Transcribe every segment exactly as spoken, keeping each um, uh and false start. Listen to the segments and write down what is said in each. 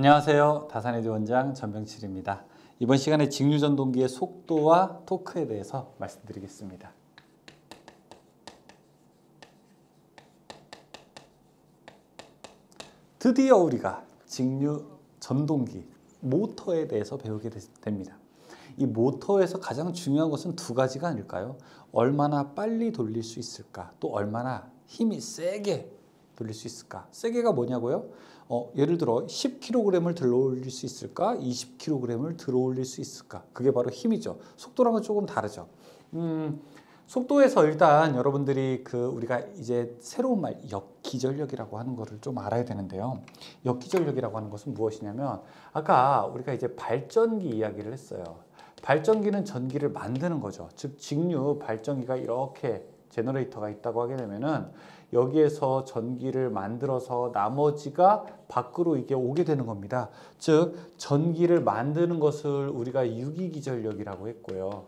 안녕하세요. 다산에드 원장 전병칠입니다. 이번 시간에 직류전동기의 속도와 토크에 대해서 말씀드리겠습니다. 드디어 우리가 직류전동기, 모터에 대해서 배우게 됩니다. 이 모터에서 가장 중요한 것은 두 가지가 아닐까요? 얼마나 빨리 돌릴 수 있을까? 또 얼마나 힘이 세게 돌릴 수 있을까? 세게가 뭐냐고요? 어, 예를 들어 십 킬로그램을 들어 올릴 수 있을까? 이십 킬로그램을 들어 올릴 수 있을까? 그게 바로 힘이죠. 속도랑은 조금 다르죠. 음, 속도에서 일단 여러분들이 그 우리가 이제 새로운 말 역기전력이라고 하는 거를 좀 알아야 되는데요. 역기전력이라고 하는 것은 무엇이냐면 아까 우리가 이제 발전기 이야기를 했어요. 발전기는 전기를 만드는 거죠. 즉 직류 발전기가 이렇게 제너레이터가 있다고 하게 되면은 여기에서 전기를 만들어서 나머지가 밖으로 이게 오게 되는 겁니다. 즉 전기를 만드는 것을 우리가 유기기전력이라고 했고요.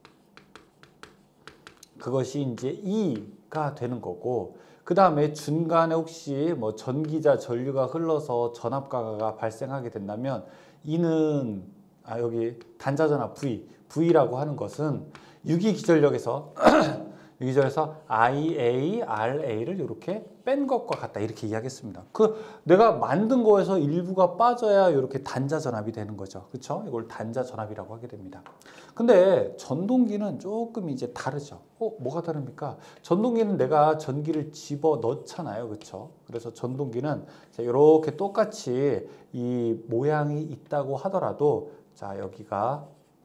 그것이 이제 E가 되는 거고, 그 다음에 중간에 혹시 뭐 전기자 전류가 흘러서 전압가가 발생하게 된다면 E는 아 여기 단자전압 V, V라고 하는 것은 유기기전력에서 유기전에서 아이에이, 알에이를 이렇게 뺀 것과 같다 이렇게 이야기했습니다. 그 내가 만든 거에서 일부가 빠져야 이렇게 단자 전압이 되는 거죠. 그렇죠? 이걸 단자 전압이라고 하게 됩니다. 근데 전동기는 조금 이제 다르죠. 어, 뭐가 다릅니까? 전동기는 내가 전기를 집어 넣잖아요. 그렇죠? 그래서 전동기는 이렇게 똑같이 이 모양이 있다고 하더라도 자, 여기가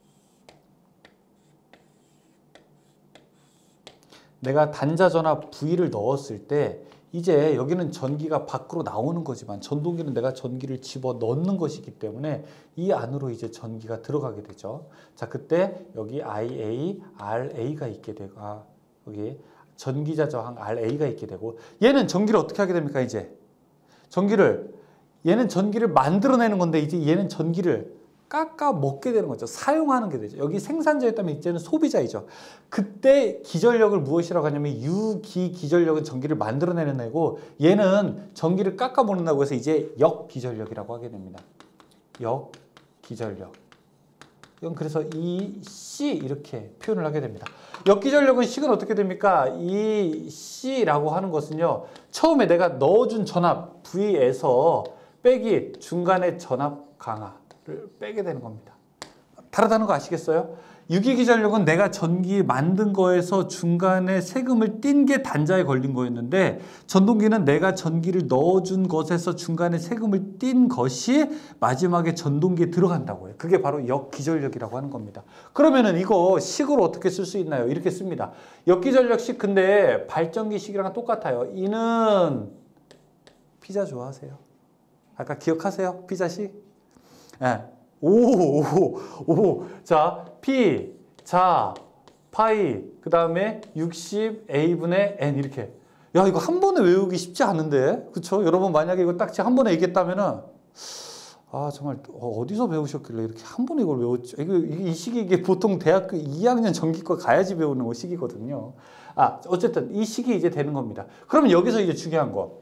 내가 단자 전압 V를 넣었을 때 이제 여기는 전기가 밖으로 나오는 거지만 전동기는 내가 전기를 집어 넣는 것이기 때문에 이 안으로 이제 전기가 들어가게 되죠. 자, 그때 여기 아이에이, 알에이가 있게 되고 아, 여기 전기자 저항 알에이가 있게 되고 얘는 전기를 어떻게 하게 됩니까? 이제 전기를 얘는 전기를 만들어내는 건데 이제 얘는 전기를 깎아 먹게 되는 거죠. 사용하는 게 되죠. 여기 생산자였다면 이제는 소비자이죠. 그때 기전력을 무엇이라고 하냐면 유기기전력은 전기를 만들어내는 애고 얘는 전기를 깎아 먹는다고 해서 이제 역기전력이라고 하게 됩니다. 역기전력. 이건 그래서 이 C 이렇게 표현을 하게 됩니다. 역기전력은 식은 어떻게 됩니까? 이 C라고 하는 것은요. 처음에 내가 넣어준 전압 V에서 빼기 중간에 전압 강하 를 빼게 되는 겁니다. 다르다는 거 아시겠어요? 유기기전력은 내가 전기 만든 거에서 중간에 세금을 띈 게 단자에 걸린 거였는데 전동기는 내가 전기를 넣어준 것에서 중간에 세금을 띈 것이 마지막에 전동기에 들어간다고 해요. 그게 바로 역기전력이라고 하는 겁니다. 그러면은 이거 식으로 어떻게 쓸 수 있나요? 이렇게 씁니다. 역기전력식 근데 발전기식이랑 똑같아요. 이는 피자 좋아하세요? 아까 기억하세요? 피자식? 네. 오, 오, 오. 자, P, 자, 파이, 그 다음에 육십 A분의 N 이렇게. 야, 이거 한 번에 외우기 쉽지 않은데? 그쵸? 여러분 만약에 이거 딱 한 번에 얘기했다면은 아, 정말 어디서 배우셨길래 이렇게 한 번에 이걸 외웠죠? 이거, 이 시기 이게 보통 대학교 이 학년 전기과 가야지 배우는 시기거든요. 아, 어쨌든 이 시기 이제 되는 겁니다. 그러면 여기서 이제 중요한 거.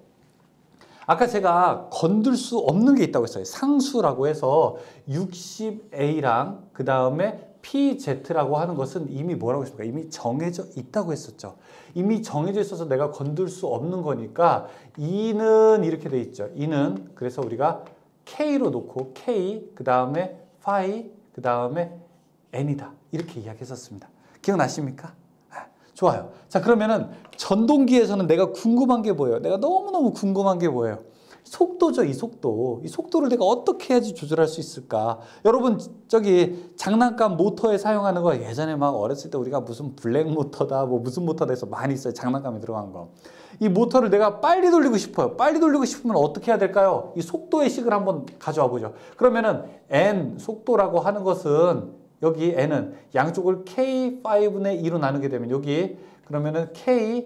아까 제가 건들 수 없는 게 있다고 했어요. 상수라고 해서 육십 A랑 그 다음에 피제트라고 하는 것은 이미 뭐라고 했습니까? 이미 정해져 있다고 했었죠. 이미 정해져 있어서 내가 건들 수 없는 거니까 E는 이렇게 돼 있죠. E는 그래서 우리가 K로 놓고 K 그 다음에 파이 그 다음에 N이다. 이렇게 이야기했었습니다. 기억나십니까? 좋아요. 자, 그러면은 전동기에서는 내가 궁금한 게 뭐예요? 내가 너무너무 궁금한 게 뭐예요? 속도죠, 이 속도. 이 속도를 내가 어떻게 해야지 조절할 수 있을까? 여러분, 저기 장난감 모터에 사용하는 거 예전에 막 어렸을 때 우리가 무슨 블랙 모터다, 뭐 무슨 모터다 해서 많이 있어요. 장난감에 들어간 거. 이 모터를 내가 빨리 돌리고 싶어요. 빨리 돌리고 싶으면 어떻게 해야 될까요? 이 속도의 식을 한번 가져와 보죠. 그러면은 N 속도라고 하는 것은 여기 N은 양쪽을 K 파이분의 이로 나누게 되면 여기 그러면은 K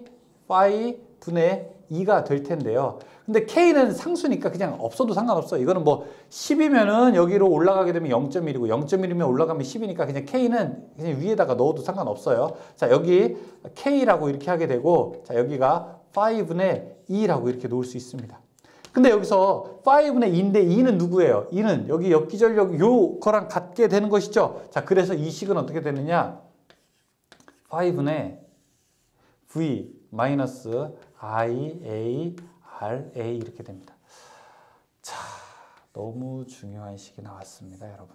파이분의 이가 될 텐데요. 근데 K는 상수니까 그냥 없어도 상관없어요. 이거는 뭐 십이면은 여기로 올라가게 되면 영 점 일이고 영 점 일이면 올라가면 십이니까 그냥 K는 그냥 위에다가 넣어도 상관없어요. 자, 여기 K라고 이렇게 하게 되고 자, 여기가 오분의 이라고 이렇게 놓을 수 있습니다. 근데 여기서 오분의 이인데 이는 누구예요? 이는 여기 역기전력 요거랑 같게 되는 것이죠. 자, 그래서 이 식은 어떻게 되느냐? 오분의 V 마이너스 I, A, R, A 이렇게 됩니다. 자, 너무 중요한 식이 나왔습니다, 여러분.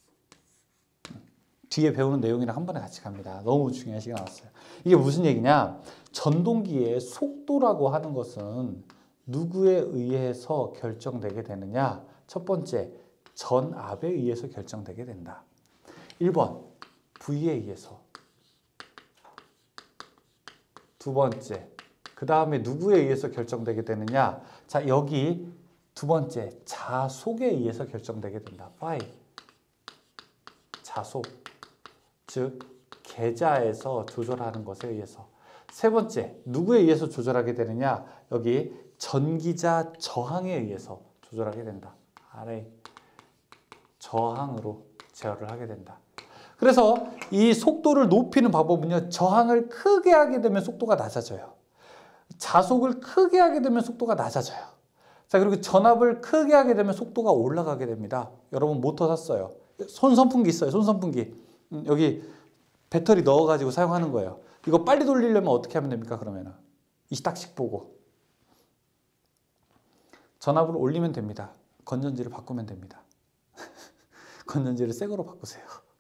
뒤에 배우는 내용이랑 한 번에 같이 갑니다. 너무 중요한 식이 나왔어요. 이게 무슨 얘기냐? 전동기의 속도라고 하는 것은 누구에 의해서 결정되게 되느냐? 첫 번째, 전압에 의해서 결정되게 된다. 일 번, V에 의해서. 두 번째, 그 다음에 누구에 의해서 결정되게 되느냐? 자, 여기 두 번째, 자속에 의해서 결정되게 된다. 오. 자속, 즉 계좌에서 조절하는 것에 의해서. 세 번째, 누구에 의해서 조절하게 되느냐? 여기 전기자 저항에 의해서 조절하게 된다. 알에이 저항으로 제어를 하게 된다. 그래서 이 속도를 높이는 방법은요, 저항을 크게 하게 되면 속도가 낮아져요. 자속을 크게 하게 되면 속도가 낮아져요. 자, 그리고 전압을 크게 하게 되면 속도가 올라가게 됩니다. 여러분 모터 샀어요. 손선풍기 있어요. 손선풍기. 음, 여기 배터리 넣어가지고 사용하는 거예요. 이거 빨리 돌리려면 어떻게 하면 됩니까? 그러면은 이 딱씩 보고 전압을 올리면 됩니다. 건전지를 바꾸면 됩니다. 건전지를 새 거로 바꾸세요.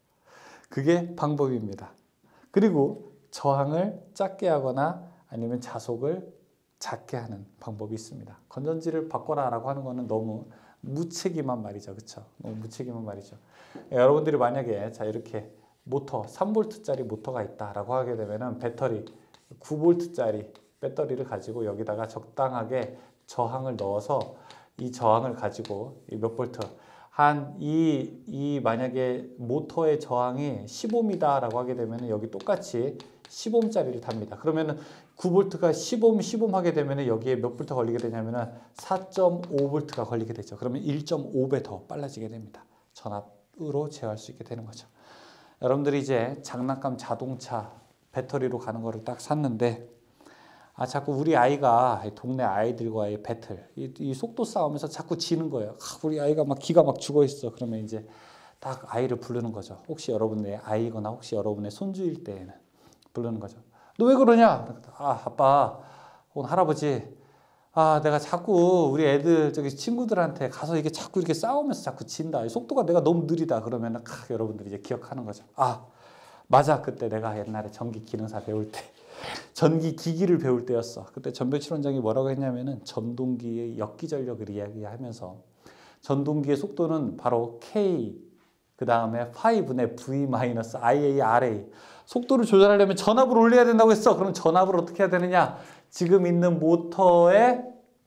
그게 방법입니다. 그리고 저항을 작게 하거나 아니면 자속을 작게 하는 방법이 있습니다. 건전지를 바꿔라 라고 하는 거는 너무 무책임한 말이죠. 그렇죠? 너무 무책임한 말이죠. 여러분들이 만약에 자 이렇게 모터 삼 볼트짜리 모터가 있다라고 하게 되면은 배터리 구 볼트짜리 배터리를 가지고 여기다가 적당하게 저항을 넣어서 이 저항을 가지고 몇 볼트 한 이 이 만약에 모터의 저항이 십 옴이다라고 하게 되면은 여기 똑같이 십 옴짜리를 답니다. 그러면은 구 볼트가 십 옴, 십 옴 하게 되면은 여기에 몇 볼트 걸리게 되냐면은 사 점 오 볼트가 걸리게 되죠. 그러면 일 점 오 배 더 빨라지게 됩니다. 전압으로 제어할 수 있게 되는 거죠. 여러분들이 이제 장난감 자동차 배터리로 가는 거를 딱 샀는데 아 자꾸 우리 아이가 동네 아이들과의 배틀 이, 이 속도 싸움에서 자꾸 지는 거예요. 아, 우리 아이가 막 기가 막 죽어 있어. 그러면 이제 딱 아이를 부르는 거죠. 혹시 여러분의 아이거나 혹시 여러분의 손주일 때에는 부르는 거죠. 너 왜 그러냐? 아 아빠 혹은 할아버지 아 내가 자꾸 우리 애들 저기 친구들한테 가서 이게 자꾸 이렇게 싸우면서 자꾸 진다. 속도가 내가 너무 느리다. 그러면은 아, 여러분들이 이제 기억하는 거죠. 아 맞아 그때 내가 옛날에 전기 기능사 배울 때 전기 기기를 배울 때였어. 그때 전병철 원장이 뭐라고 했냐면은 전동기의 역기전력을 이야기하면서 전동기의 속도는 바로 K 그 다음에 오분의 V 마이너스 아이에이 알에이 속도를 조절하려면 전압을 올려야 된다고 했어. 그럼 전압을 어떻게 해야 되느냐? 지금 있는 모터에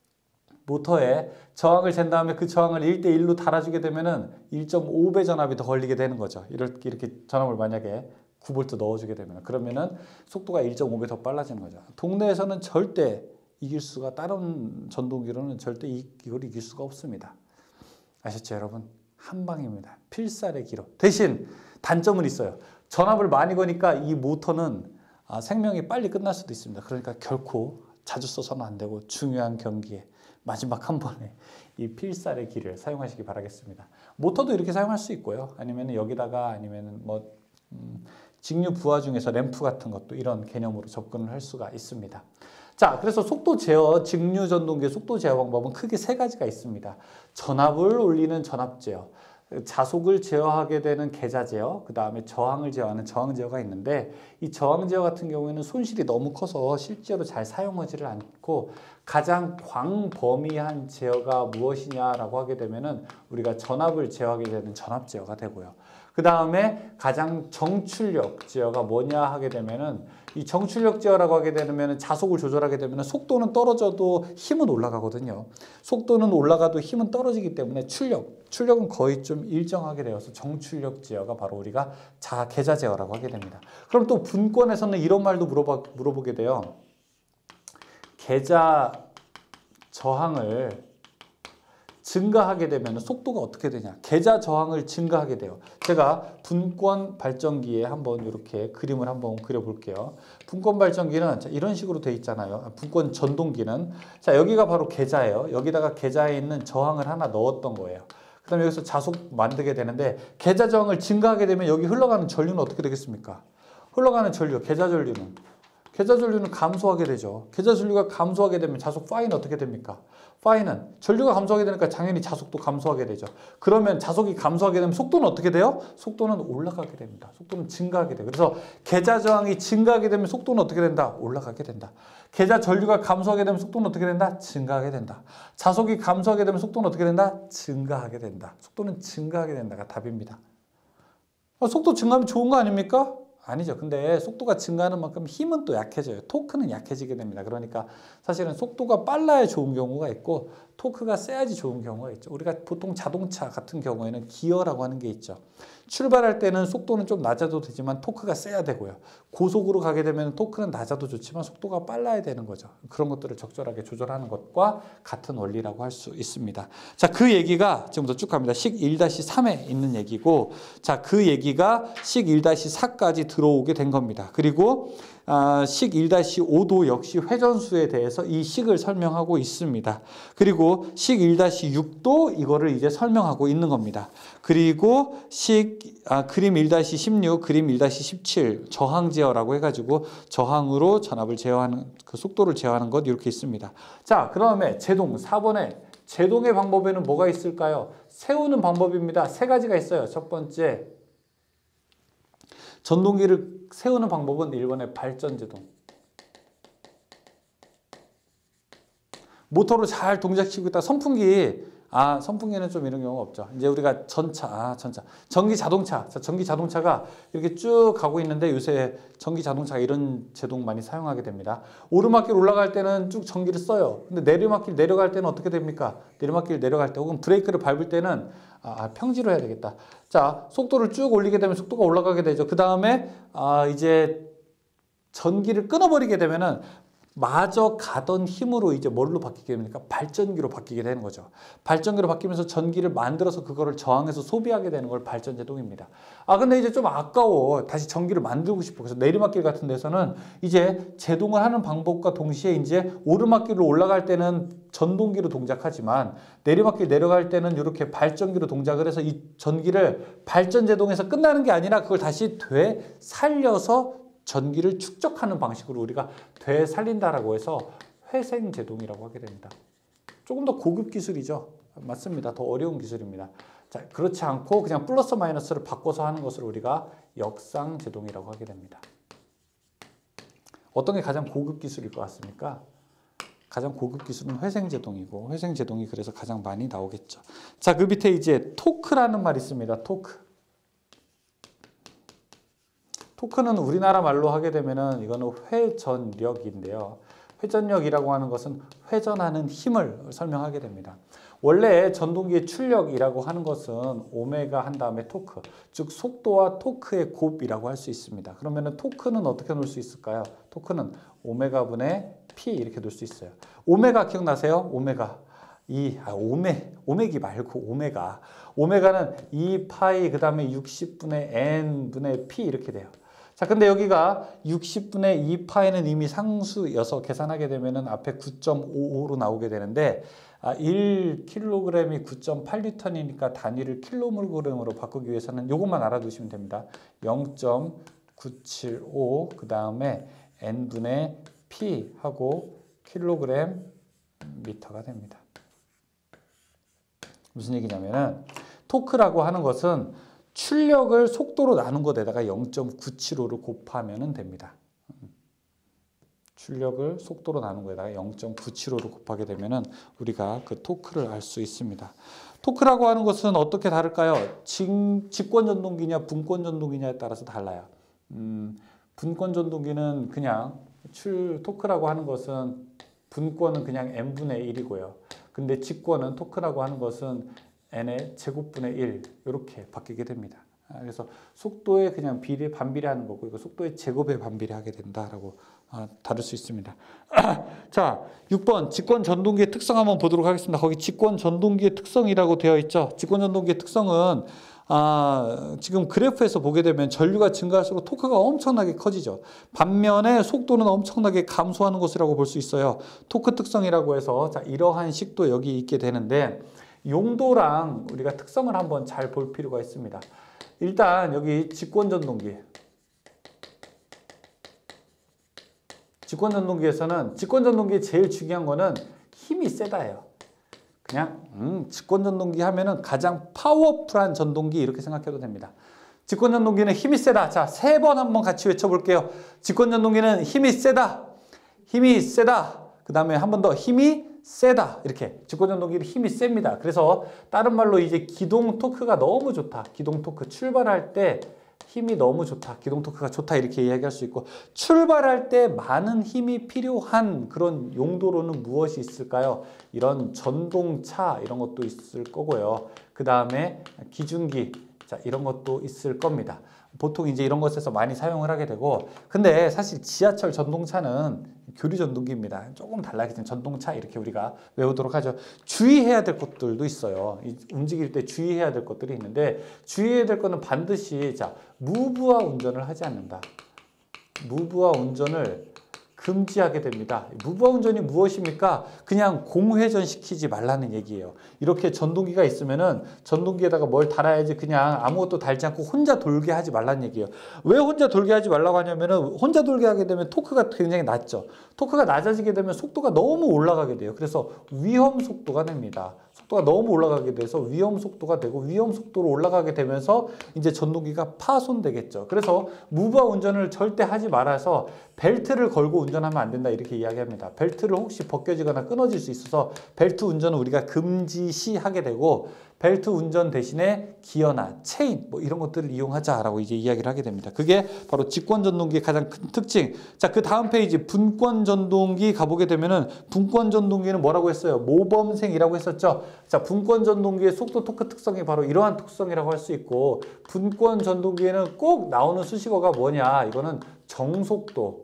모터에 저항을 잰 다음에 그 저항을 일 대 일로 달아주게 되면은 일 점 오 배 전압이 더 걸리게 되는 거죠. 이렇게 이렇게 전압을 만약에 구 볼트 넣어주게 되면 그러면은 속도가 일 점 오 배 더 빨라지는 거죠. 동네에서는 절대 이길 수가 다른 전동기로는 절대 이걸 이길 수가 없습니다. 아셨죠, 여러분? 한 방입니다. 필살의 기로. 대신 단점은 있어요. 전압을 많이 거니까 이 모터는 아, 생명이 빨리 끝날 수도 있습니다. 그러니까 결코 자주 써서는 안 되고 중요한 경기에 마지막 한 번에 이 필살의 기를 사용하시기 바라겠습니다. 모터도 이렇게 사용할 수 있고요. 아니면 여기다가 아니면 뭐 음, 직류 부하 중에서 램프 같은 것도 이런 개념으로 접근을 할 수가 있습니다. 자, 그래서 속도 제어, 직류 전동기의 속도 제어 방법은 크게 세 가지가 있습니다. 전압을 올리는 전압 제어, 자속을 제어하게 되는 계좌 제어, 그 다음에 저항을 제어하는 저항 제어가 있는데 이 저항 제어 같은 경우에는 손실이 너무 커서 실제로 잘 사용하지를 않고 가장 광범위한 제어가 무엇이냐라고 하게 되면은 우리가 전압을 제어하게 되는 전압 제어가 되고요. 그 다음에 가장 정출력 제어가 뭐냐 하게 되면은 이 정출력 제어라고 하게 되면 자속을 조절하게 되면 속도는 떨어져도 힘은 올라가거든요. 속도는 올라가도 힘은 떨어지기 때문에 출력, 출력은 거의 좀 일정하게 되어서 정출력 제어가 바로 우리가 자 계좌 제어라고 하게 됩니다. 그럼 또 분권에서는 이런 말도 물어봐, 물어보게 돼요. 계좌 저항을 증가하게 되면 속도가 어떻게 되냐? 계좌 저항을 증가하게 돼요. 제가 분권 발전기에 한번 이렇게 그림을 한번 그려볼게요. 분권 발전기는 이런 식으로 돼 있잖아요. 분권 전동기는 자 여기가 바로 계좌예요. 여기다가 계좌에 있는 저항을 하나 넣었던 거예요. 그 다음에 여기서 자속 만들게 되는데 계좌 저항을 증가하게 되면 여기 흘러가는 전류는 어떻게 되겠습니까? 흘러가는 전류, 계좌 전류는 계좌 전류는 감소하게 되죠. 계좌 전류가 감소하게 되면 자속 파이는 어떻게 됩니까? 파이는 전류가 감소하게 되니까 당연히 자속도 감소하게 되죠. 그러면 자속이 감소하게 되면 속도는 어떻게 돼요? 속도는 올라가게 됩니다. 속도는 증가하게 돼요. 그래서 계좌 저항이 증가하게 되면 속도는 어떻게 된다? 올라가게 된다. 계좌 전류가 감소하게 되면 속도는 어떻게 된다? 증가하게 된다. 자속이 감소하게 되면 속도는 어떻게 된다? 증가하게 된다. 속도는 증가하게 된다가 답입니다. 어, 속도 증가하면 좋은 거 아닙니까? 아니죠. 근데 속도가 증가하는 만큼 힘은 또 약해져요. 토크는 약해지게 됩니다. 그러니까 사실은 속도가 빨라야 좋은 경우가 있고 토크가 세야지 좋은 경우가 있죠. 우리가 보통 자동차 같은 경우에는 기어라고 하는 게 있죠. 출발할 때는 속도는 좀 낮아도 되지만 토크가 세야 되고요. 고속으로 가게 되면 토크는 낮아도 좋지만 속도가 빨라야 되는 거죠. 그런 것들을 적절하게 조절하는 것과 같은 원리라고 할 수 있습니다. 자, 그 얘기가 지금부터 쭉 갑니다. 식 일 다시 삼에 있는 얘기고 자, 그 얘기가 식 일 다시 사까지 들어오게 된 겁니다. 그리고 아, 식 일 다시 오도 역시 회전수에 대해서 이 식을 설명하고 있습니다. 그리고 식 일 다시 육도 이거를 이제 설명하고 있는 겁니다. 그리고 식 아, 그림 일 다시 십육, 그림 일 다시 십칠 저항 제어라고 해가지고 저항으로 전압을 제어하는 그 속도를 제어하는 것 이렇게 있습니다. 자, 그다음에 제동 사 번에 제동의 방법에는 뭐가 있을까요? 세우는 방법입니다. 세 가지가 있어요. 첫 번째 전동기를 세우는 방법은 일 번의 발전제동. 모터로 잘 동작시키고 있다. 선풍기. 아, 선풍기는 좀 이런 경우가 없죠. 이제 우리가 전차, 아, 전차. 전기 자동차. 자, 전기 자동차가 이렇게 쭉 가고 있는데 요새 전기 자동차가 이런 제동 많이 사용하게 됩니다. 오르막길 올라갈 때는 쭉 전기를 써요. 근데 내리막길 내려갈 때는 어떻게 됩니까? 내리막길 내려갈 때 혹은 브레이크를 밟을 때는 아, 평지로 해야 되겠다. 자, 속도를 쭉 올리게 되면 속도가 올라가게 되죠. 그 다음에 아, 이제 전기를 끊어버리게 되면은 마저 가던 힘으로 이제 뭘로 바뀌게 됩니까? 발전기로 바뀌게 되는 거죠. 발전기로 바뀌면서 전기를 만들어서 그거를 저항해서 소비하게 되는 걸 발전제동입니다. 아, 근데 이제 좀 아까워. 다시 전기를 만들고 싶어. 그래서 내리막길 같은 데서는 이제 제동을 하는 방법과 동시에 이제 오르막길로 올라갈 때는 전동기로 동작하지만 내리막길 내려갈 때는 이렇게 발전기로 동작을 해서 이 전기를 발전제동에서 끝나는 게 아니라 그걸 다시 되살려서 전기를 축적하는 방식으로 우리가 되살린다라고 해서 회생제동이라고 하게 됩니다. 조금 더 고급 기술이죠. 맞습니다. 더 어려운 기술입니다. 자, 그렇지 않고 그냥 플러스 마이너스를 바꿔서 하는 것을 우리가 역상제동이라고 하게 됩니다. 어떤 게 가장 고급 기술일 것 같습니까? 가장 고급 기술은 회생제동이고 회생제동이 그래서 가장 많이 나오겠죠. 자, 그 밑에 이제 토크라는 말이 있습니다. 토크. 토크는 우리나라 말로 하게 되면은 이거는 회전력인데요. 회전력이라고 하는 것은 회전하는 힘을 설명하게 됩니다. 원래 전동기의 출력이라고 하는 것은 오메가 한 다음에 토크, 즉 속도와 토크의 곱이라고 할 수 있습니다. 그러면은 토크는 어떻게 놓을 수 있을까요? 토크는 오메가 분의 P 이렇게 놓을 수 있어요. 오메가 기억나세요? 오메가. 이 아, 오메 오메기 말고 오메가. 오메가는 이 파이 그다음에 육십 분의 N 분의 P 이렇게 돼요. 자, 근데 여기가 육십 분의 이 파이는 이미 상수여서 계산하게 되면은 앞에 구 점 오오로 나오게 되는데 아, 일 킬로그램이 구 점 팔 뉴턴이니까 단위를 킬로그램으로 바꾸기 위해서는 이것만 알아두시면 됩니다. 영 점 구칠오 그 다음에 N분의 P 하고 킬로그램 미터가 됩니다. 무슨 얘기냐면은 토크라고 하는 것은 출력을 속도로 나눈 것에다가 영 점 구칠오를 곱하면 됩니다. 출력을 속도로 나눈 거에다가 영 점 구칠오를 곱하게 되면 우리가 그 토크를 알 수 있습니다. 토크라고 하는 것은 어떻게 다를까요? 직권 전동기냐 분권 전동기냐에 따라서 달라요. 음, 분권 전동기는 그냥 출 토크라고 하는 것은 분권은 그냥 n분의 일이고요. 근데 직권은 토크라고 하는 것은 n의 제곱분의 일 이렇게 바뀌게 됩니다. 그래서 속도에 그냥 비례 반비례하는 거고 이거 속도의 제곱에 반비례하게 된다라고 아, 다를 수 있습니다. 자, 육 번 직권 전동기의 특성 한번 보도록 하겠습니다. 거기 직권 전동기의 특성이라고 되어 있죠. 직권 전동기의 특성은 아, 지금 그래프에서 보게 되면 전류가 증가할수록 토크가 엄청나게 커지죠. 반면에 속도는 엄청나게 감소하는 것이라고 볼 수 있어요. 토크 특성이라고 해서 자, 이러한 식도 여기 있게 되는데 용도랑 우리가 특성을 한번 잘 볼 필요가 있습니다. 일단 여기 직권 전동기 직권 전동기에서는 직권 전동기의 제일 중요한 거는 힘이 세다예요. 그냥 음, 직권 전동기 하면은 가장 파워풀한 전동기 이렇게 생각해도 됩니다. 직권 전동기는 힘이 세다. 자, 세 번 한번 같이 외쳐볼게요. 직권 전동기는 힘이 세다. 힘이 세다. 그 다음에 한 번 더 힘이 세다. 이렇게 직권 전동기는 힘이 셉니다. 그래서 다른 말로 이제 기동 토크가 너무 좋다. 기동 토크 출발할 때 힘이 너무 좋다. 기동 토크가 좋다. 이렇게 이야기할 수 있고 출발할 때 많은 힘이 필요한 그런 용도로는 무엇이 있을까요? 이런 전동차 이런 것도 있을 거고요. 그 다음에 기중기 자 이런 것도 있을 겁니다. 보통 이제 이런 것에서 많이 사용을 하게 되고 근데 사실 지하철 전동차는 교류 전동기입니다. 조금 달라지는 전동차 이렇게 우리가 외우도록 하죠. 주의해야 될 것들도 있어요. 움직일 때 주의해야 될 것들이 있는데 주의해야 될 거는 반드시 자 무브화 운전을 하지 않는다. 무브화 운전을 금지하게 됩니다. 무브화 운전이 무엇입니까? 그냥 공회전 시키지 말라는 얘기예요. 이렇게 전동기가 있으면은 전동기에다가 뭘 달아야지 그냥 아무것도 달지 않고 혼자 돌게 하지 말라는 얘기예요. 왜 혼자 돌게 하지 말라고 하냐면은 혼자 돌게 하게 되면 토크가 굉장히 낮죠. 토크가 낮아지게 되면 속도가 너무 올라가게 돼요. 그래서 위험 속도가 됩니다. 속도가 너무 올라가게 돼서 위험 속도가 되고 위험 속도로 올라가게 되면서 이제 전동기가 파손되겠죠. 그래서 무브화 운전을 절대 하지 말아서 벨트를 걸고 운전하면 안 된다 이렇게 이야기합니다. 벨트를 혹시 벗겨지거나 끊어질 수 있어서 벨트 운전은 우리가 금지시하게 되고 벨트 운전 대신에 기어나 체인 뭐 이런 것들을 이용하자라고 이제 이야기를 하게 됩니다. 그게 바로 직권 전동기의 가장 큰 특징. 자, 그 다음 페이지 분권 전동기 가보게 되면은 분권 전동기는 뭐라고 했어요? 모범생이라고 했었죠. 자, 분권 전동기의 속도 토크 특성이 바로 이러한 특성이라고 할 수 있고 분권 전동기에는 꼭 나오는 수식어가 뭐냐? 이거는 정속도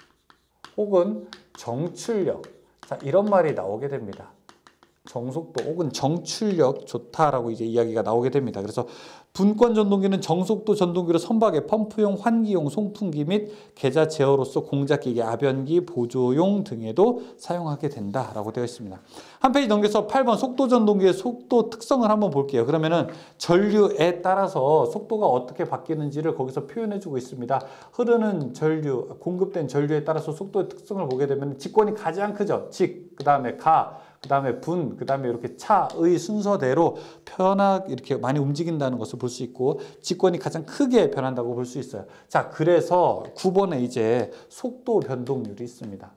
혹은 정출력 자, 이런 말이 나오게 됩니다. 정속도 혹은 정출력 좋다라고 이제 이야기가 나오게 됩니다. 그래서 분권 전동기는 정속도 전동기로 선박의 펌프용, 환기용, 송풍기 및 계좌 제어로서 공작기계, 압연기, 보조용 등에도 사용하게 된다라고 되어 있습니다. 한 페이지 넘겨서 팔 번 속도 전동기의 속도 특성을 한번 볼게요. 그러면은 전류에 따라서 속도가 어떻게 바뀌는지를 거기서 표현해주고 있습니다. 흐르는 전류, 공급된 전류에 따라서 속도의 특성을 보게 되면 직권이 가장 크죠. 직, 그 다음에 가, 그 다음에 분, 그 다음에 이렇게 차의 순서대로 편하게 이렇게 많이 움직인다는 것을 볼 수 있고 직권이 가장 크게 변한다고 볼 수 있어요. 자, 그래서 구 번에 이제 속도 변동률이 있습니다.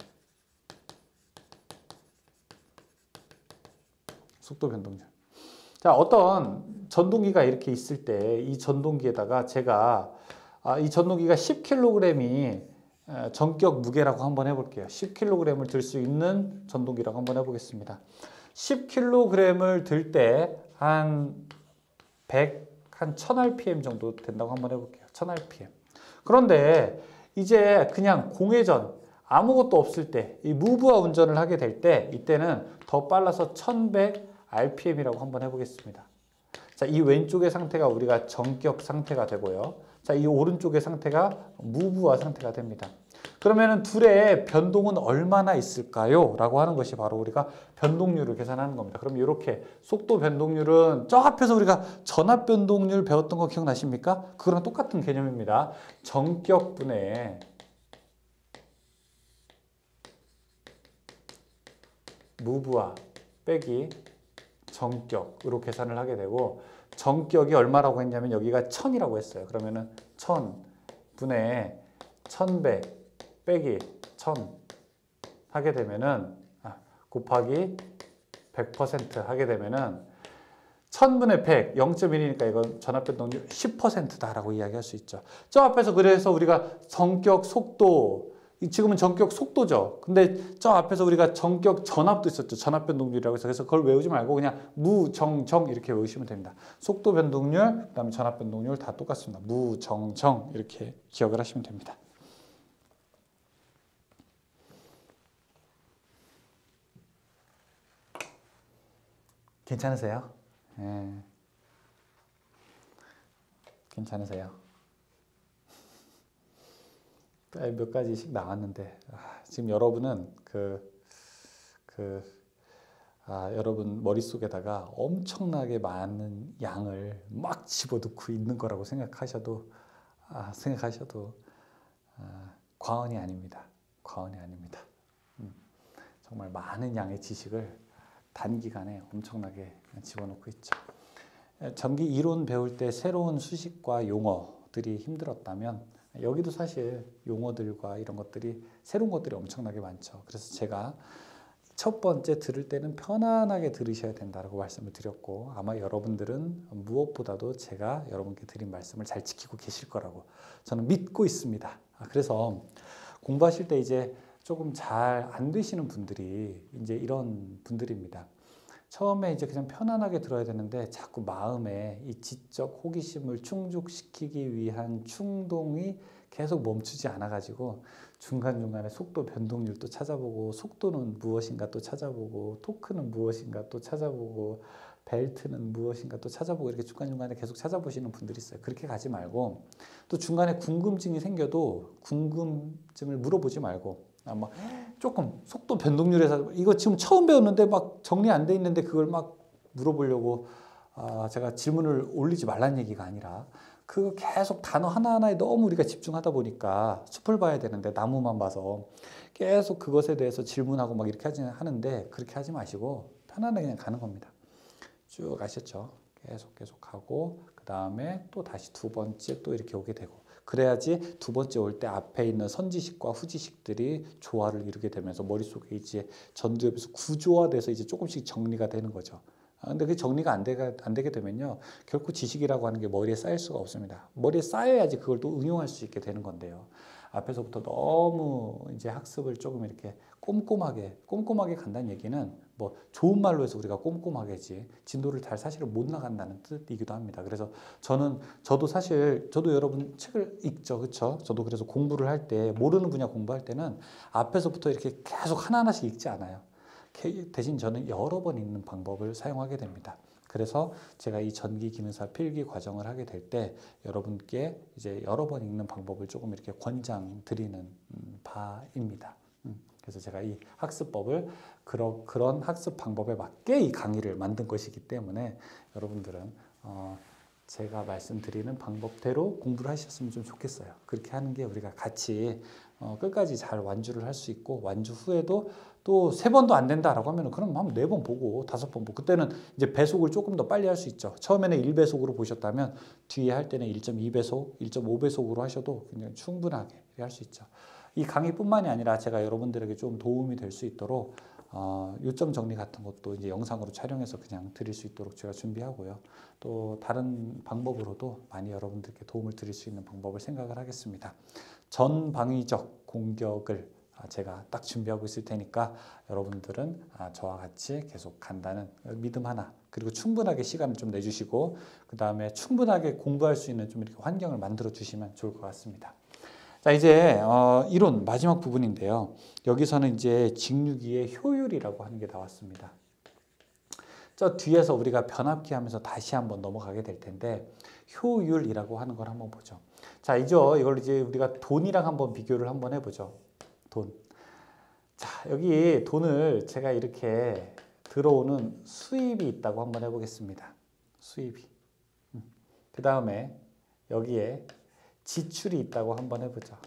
속도 변동률. 자, 어떤 전동기가 이렇게 있을 때 이 전동기에다가 제가 아, 이 전동기가 십 킬로그램이 전격 무게라고 한번 해볼게요. 십 킬로그램을 들 수 있는 전동기라고 한번 해보겠습니다. 십 킬로그램을 들 때 한 백, 한 천 알피엠 정도 된다고 한번 해볼게요. 천 알피엠. 그런데 이제 그냥 공회전 아무것도 없을 때 이 무브화 운전을 하게 될 때 이때는 더 빨라서 천백 알피엠이라고 한번 해보겠습니다. 자, 이 왼쪽의 상태가 우리가 정격 상태가 되고요. 자, 이 오른쪽의 상태가 무브화 상태가 됩니다. 그러면은 둘의 변동은 얼마나 있을까요? 라고 하는 것이 바로 우리가 변동률을 계산하는 겁니다. 그럼 이렇게 속도 변동률은 저 앞에서 우리가 전압 변동률 배웠던 거 기억나십니까? 그거랑 똑같은 개념입니다. 정격분의 무브화 빼기 정격으로 계산을 하게 되고 정격이 얼마라고 했냐면 여기가 천이라고 했어요. 그러면은 천 분의 천백 빼기 천 하게 되면은 아, 곱하기 백 퍼센트 하게 되면은 천분의 백, 영 점 일이니까 이건 전압 변동률 십 퍼센트다라고 이야기할 수 있죠. 저 앞에서 그래서 우리가 정격 속도 지금은 정격 속도죠. 근데 저 앞에서 우리가 정격 전압도 있었죠. 전압 변동률이라고 해서 그래서 그걸 외우지 말고 그냥 무, 정, 정 이렇게 외우시면 됩니다. 속도 변동률, 그다음에 전압 변동률 다 똑같습니다. 무, 정, 정 이렇게 기억을 하시면 됩니다. 괜찮으세요? 예. 괜찮으세요? 몇 가지씩 나왔는데 아, 지금 여러분은 그, 그 아, 여러분 머릿속에다가 엄청나게 많은 양을 막 집어넣고 있는 거라고 생각하셔도 아, 생각하셔도 아, 과언이 아닙니다. 과언이 아닙니다. 음, 정말 많은 양의 지식을 단기간에 엄청나게 집어넣고 있죠. 전기 이론 배울 때 새로운 수식과 용어들이 힘들었다면 여기도 사실 용어들과 이런 것들이 새로운 것들이 엄청나게 많죠. 그래서 제가 첫 번째 들을 때는 편안하게 들으셔야 된다고 말씀을 드렸고 아마 여러분들은 무엇보다도 제가 여러분께 드린 말씀을 잘 지키고 계실 거라고 저는 믿고 있습니다. 그래서 공부하실 때 이제 조금 잘 안 되시는 분들이 이제 이런 분들입니다. 처음에 이제 그냥 편안하게 들어야 되는데 자꾸 마음에 이 지적 호기심을 충족시키기 위한 충동이 계속 멈추지 않아가지고 중간중간에 속도 변동률도 찾아보고 속도는 무엇인가 또 찾아보고 토크는 무엇인가 또 찾아보고 벨트는 무엇인가 또 찾아보고 이렇게 중간중간에 계속 찾아보시는 분들이 있어요. 그렇게 가지 말고 또 중간에 궁금증이 생겨도 궁금증을 물어보지 말고 아마 조금 속도 변동률에서 이거 지금 처음 배웠는데 막 정리 안 돼 있는데 그걸 막 물어보려고 아 제가 질문을 올리지 말란 얘기가 아니라 그 계속 단어 하나하나에 너무 우리가 집중하다 보니까 숲을 봐야 되는데 나무만 봐서 계속 그것에 대해서 질문하고 막 이렇게 하지 하는데 그렇게 하지 마시고 편안하게 그냥 가는 겁니다. 쭉 아셨죠? 계속 계속 가고 그 다음에 또 다시 두 번째 또 이렇게 오게 되고 그래야지 두 번째 올 때 앞에 있는 선지식과 후지식들이 조화를 이루게 되면서 머릿속에 이제 전두엽에서 구조화돼서 이제 조금씩 정리가 되는 거죠. 아, 근데 그 정리가 안, 되가, 안 되게 되면요. 결코 지식이라고 하는 게 머리에 쌓일 수가 없습니다. 머리에 쌓여야지 그걸 또 응용할 수 있게 되는 건데요. 앞에서부터 너무 이제 학습을 조금 이렇게 꼼꼼하게, 꼼꼼하게 간다는 얘기는 뭐 좋은 말로 해서 우리가 꼼꼼하게지 진도를 잘 사실은 못 나간다는 뜻이기도 합니다. 그래서 저는, 저도 사실, 저도 여러분 책을 읽죠. 그렇죠? 저도 그래서 공부를 할 때, 모르는 분야 공부할 때는 앞에서부터 이렇게 계속 하나하나씩 읽지 않아요. 대신 저는 여러 번 읽는 방법을 사용하게 됩니다. 그래서 제가 이 전기기능사 필기 과정을 하게 될 때 여러분께 이제 여러 번 읽는 방법을 조금 이렇게 권장드리는 바입니다. 그래서 제가 이 학습법을 그러, 그런 학습 방법에 맞게 이 강의를 만든 것이기 때문에 여러분들은 어, 제가 말씀드리는 방법대로 공부를 하셨으면 좀 좋겠어요. 그렇게 하는 게 우리가 같이 어, 끝까지 잘 완주를 할 수 있고 완주 후에도 또 세 번도 안 된다라고 하면 그럼 한 네 번 보고 다섯 번 보고 그때는 이제 배속을 조금 더 빨리 할 수 있죠. 처음에는 일 배속으로 보셨다면 뒤에 할 때는 일 점 이 배속, 일 점 오 배속으로 하셔도 굉장히 충분하게 할 수 있죠. 이 강의뿐만이 아니라 제가 여러분들에게 좀 도움이 될 수 있도록 어, 요점 정리 같은 것도 이제 영상으로 촬영해서 그냥 드릴 수 있도록 제가 준비하고요. 또 다른 방법으로도 많이 여러분들께 도움을 드릴 수 있는 방법을 생각을 하겠습니다. 전방위적 공격을 제가 딱 준비하고 있을 테니까 여러분들은 저와 같이 계속 간다는 믿음 하나 그리고 충분하게 시간을 좀 내주시고 그 다음에 충분하게 공부할 수 있는 좀 이렇게 환경을 만들어 주시면 좋을 것 같습니다. 자 이제 어, 이론 마지막 부분인데요. 여기서는 이제 직류기의 효율이라고 하는 게 나왔습니다. 저 뒤에서 우리가 변압기 하면서 다시 한번 넘어가게 될 텐데 효율이라고 하는 걸 한번 보죠. 자 이제 이걸 이제 우리가 돈이랑 한번 비교를 한번 해보죠. 돈. 자 여기 돈을 제가 이렇게 들어오는 수입이 있다고 한번 해보겠습니다. 수입이. 음. 그 다음에 여기에 지출이 있다고 한번 해보죠.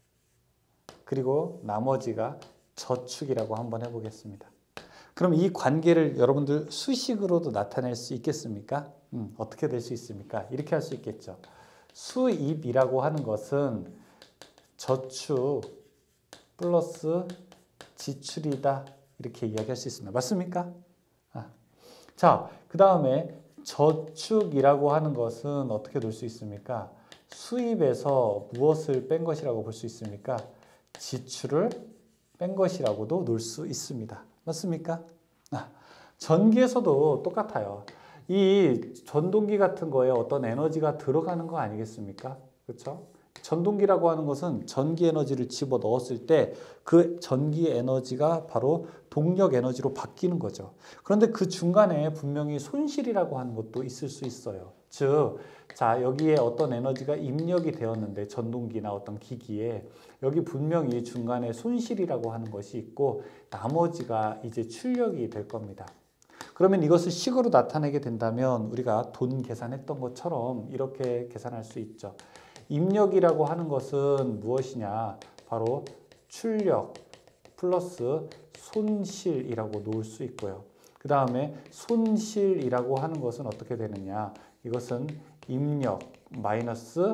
그리고 나머지가 저축이라고 한번 해보겠습니다. 그럼 이 관계를 여러분들 수식으로도 나타낼 수 있겠습니까? 음, 어떻게 될 수 있습니까? 이렇게 할 수 있겠죠. 수입이라고 하는 것은 저축 플러스 지출이다 이렇게 이야기할 수 있습니다. 맞습니까? 아. 자, 그 다음에 저축이라고 하는 것은 어떻게 놓을 수 있습니까? 수입에서 무엇을 뺀 것이라고 볼 수 있습니까? 지출을 뺀 것이라고도 놓을 수 있습니다. 맞습니까? 아, 전기에서도 똑같아요. 이 전동기 같은 거에 어떤 에너지가 들어가는 거 아니겠습니까? 그렇죠? 전동기라고 하는 것은 전기 에너지를 집어 넣었을 때 그 전기 에너지가 바로 동력 에너지로 바뀌는 거죠. 그런데 그 중간에 분명히 손실이라고 하는 것도 있을 수 있어요. 즉, 자, 여기에 어떤 에너지가 입력이 되었는데 전동기나 어떤 기기에 여기 분명히 중간에 손실이라고 하는 것이 있고 나머지가 이제 출력이 될 겁니다. 그러면 이것을 식으로 나타내게 된다면 우리가 돈 계산했던 것처럼 이렇게 계산할 수 있죠. 입력이라고 하는 것은 무엇이냐? 바로 출력 플러스 손실이라고 놓을 수 있고요. 그 다음에 손실이라고 하는 것은 어떻게 되느냐? 이것은 입력 마이너스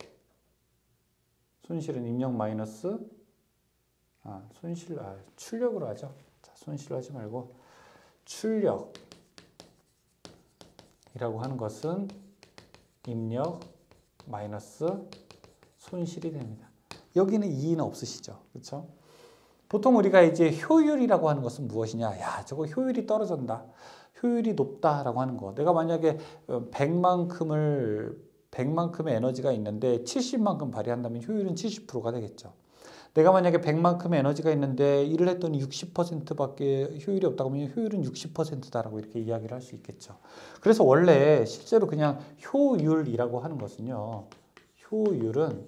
손실은 입력 마이너스 아, 손실 아, 출력으로 하죠. 자, 손실로 하지 말고 출력이라고 하는 것은 입력 마이너스 손실이 됩니다. 여기는 이의는 없으시죠? 그렇죠? 보통 우리가 이제 효율이라고 하는 것은 무엇이냐? 야, 저거 효율이 떨어진다. 효율이 높다라고 하는 거. 내가 만약에 백만큼을 백만큼의 에너지가 있는데 칠십만큼 발휘한다면 효율은 칠십 퍼센트가 되겠죠. 내가 만약에 백만큼의 에너지가 있는데 일을 했더니 육십 퍼센트밖에 효율이 없다고 하면 효율은 육십 퍼센트다라고 이렇게 이야기를 할 수 있겠죠. 그래서 원래 실제로 그냥 효율이라고 하는 것은요. 효율은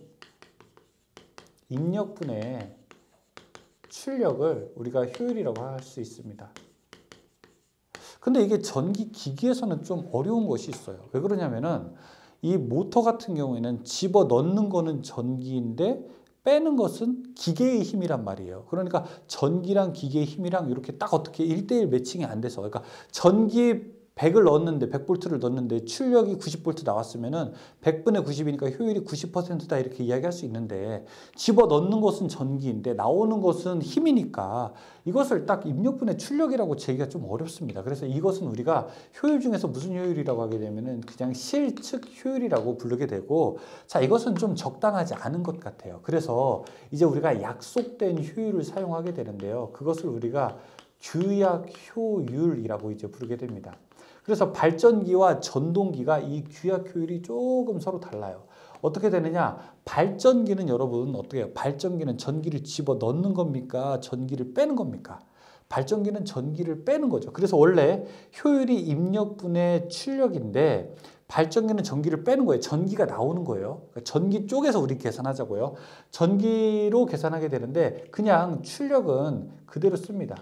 입력분의 출력을 우리가 효율이라고 할 수 있습니다. 근데 이게 전기 기기에서는 좀 어려운 것이 있어요. 왜 그러냐면은 이 모터 같은 경우에는 집어 넣는 거는 전기인데 빼는 것은 기계의 힘이란 말이에요. 그러니까 전기랑 기계의 힘이랑 이렇게 딱 어떻게 일 대일 매칭이 안 돼서 그러니까 전기 백을 넣었는데 백 볼트를 넣었는데 출력이 구십 볼트 나왔으면은 백분의 구십이니까 효율이 구십 퍼센트다 이렇게 이야기할 수 있는데 집어 넣는 것은 전기인데 나오는 것은 힘이니까 이것을 딱 입력분의 출력이라고 재기가 좀 어렵습니다. 그래서 이것은 우리가 효율 중에서 무슨 효율이라고 하게 되면은 그냥 실측 효율이라고 부르게 되고 자, 이것은 좀 적당하지 않은 것 같아요. 그래서 이제 우리가 약속된 효율을 사용하게 되는데요. 그것을 우리가 규약 효율이라고 이제 부르게 됩니다. 그래서 발전기와 전동기가 이 규약 효율이 조금 서로 달라요. 어떻게 되느냐? 발전기는 여러분 어떻게 해요? 발전기는 전기를 집어 넣는 겁니까? 전기를 빼는 겁니까? 발전기는 전기를 빼는 거죠. 그래서 원래 효율이 입력분의 출력인데 발전기는 전기를 빼는 거예요. 전기가 나오는 거예요. 그러니까 전기 쪽에서 우리 계산하자고요. 전기로 계산하게 되는데 그냥 출력은 그대로 씁니다.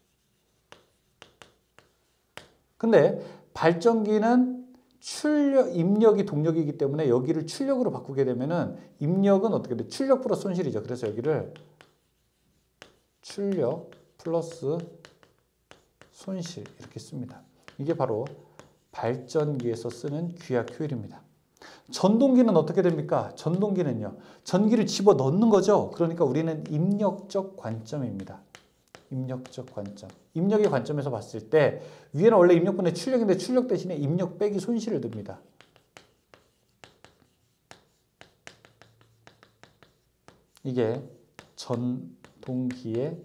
근데 발전기는 출력, 입력이 동력이기 때문에 여기를 출력으로 바꾸게 되면은 입력은 어떻게 돼? 출력 플러스 손실이죠. 그래서 여기를 출력 플러스 손실 이렇게 씁니다. 이게 바로 발전기에서 쓰는 규약 효율입니다. 전동기는 어떻게 됩니까? 전동기는요. 전기를 집어 넣는 거죠. 그러니까 우리는 입력적 관점입니다. 입력적 관점. 입력의 관점에서 봤을 때 위에는 원래 입력분의 출력인데 출력 대신에 입력 빼기 손실을 듭니다. 이게 전동기의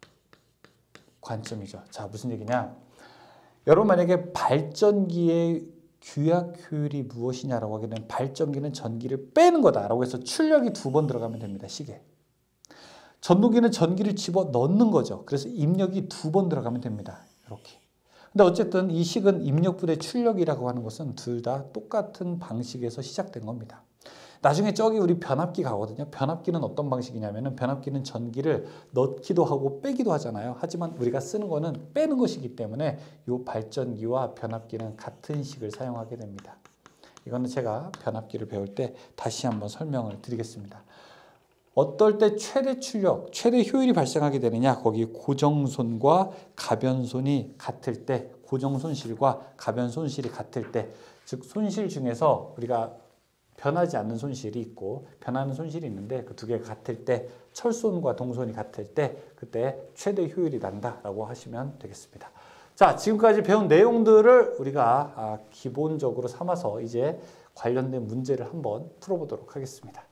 관점이죠. 자, 무슨 얘기냐? 여러분 만약에 발전기의 규약 효율이 무엇이냐라고 하게 되면 발전기는 전기를 빼는 거다라고 해서 출력이 두 번 들어가면 됩니다. 식에. 전동기는 전기를 집어 넣는 거죠. 그래서 입력이 두 번 들어가면 됩니다. 이렇게. 근데 어쨌든 이 식은 입력분의 출력이라고 하는 것은 둘 다 똑같은 방식에서 시작된 겁니다. 나중에 저기 우리 변압기 가거든요. 변압기는 어떤 방식이냐면은 변압기는 전기를 넣기도 하고 빼기도 하잖아요. 하지만 우리가 쓰는 거는 빼는 것이기 때문에 이 발전기와 변압기는 같은 식을 사용하게 됩니다. 이거는 제가 변압기를 배울 때 다시 한번 설명을 드리겠습니다. 어떨 때 최대 출력, 최대 효율이 발생하게 되느냐? 거기 고정손과 가변손이 같을 때, 고정손실과 가변손실이 같을 때, 즉 손실 중에서 우리가 변하지 않는 손실이 있고 변하는 손실이 있는데 그 두 개가 같을 때, 철손과 동손이 같을 때 그때 최대 효율이 난다라고 하시면 되겠습니다. 자, 지금까지 배운 내용들을 우리가 아, 기본적으로 삼아서 이제 관련된 문제를 한번 풀어보도록 하겠습니다.